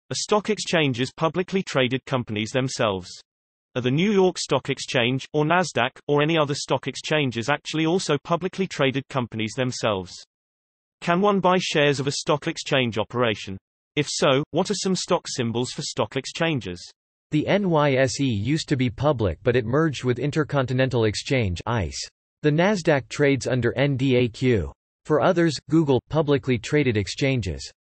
Are stock exchanges publicly traded companies themselves? Are the New York Stock Exchange, or Nasdaq, or any other stock exchanges actually also publicly traded companies themselves? Can one buy shares of a stock exchange operation? If so, what are some stock symbols for stock exchanges? The NYSE used to be public but it merged with Intercontinental Exchange (ICE). The Nasdaq trades under NDAQ. For others, Google, publicly traded exchanges.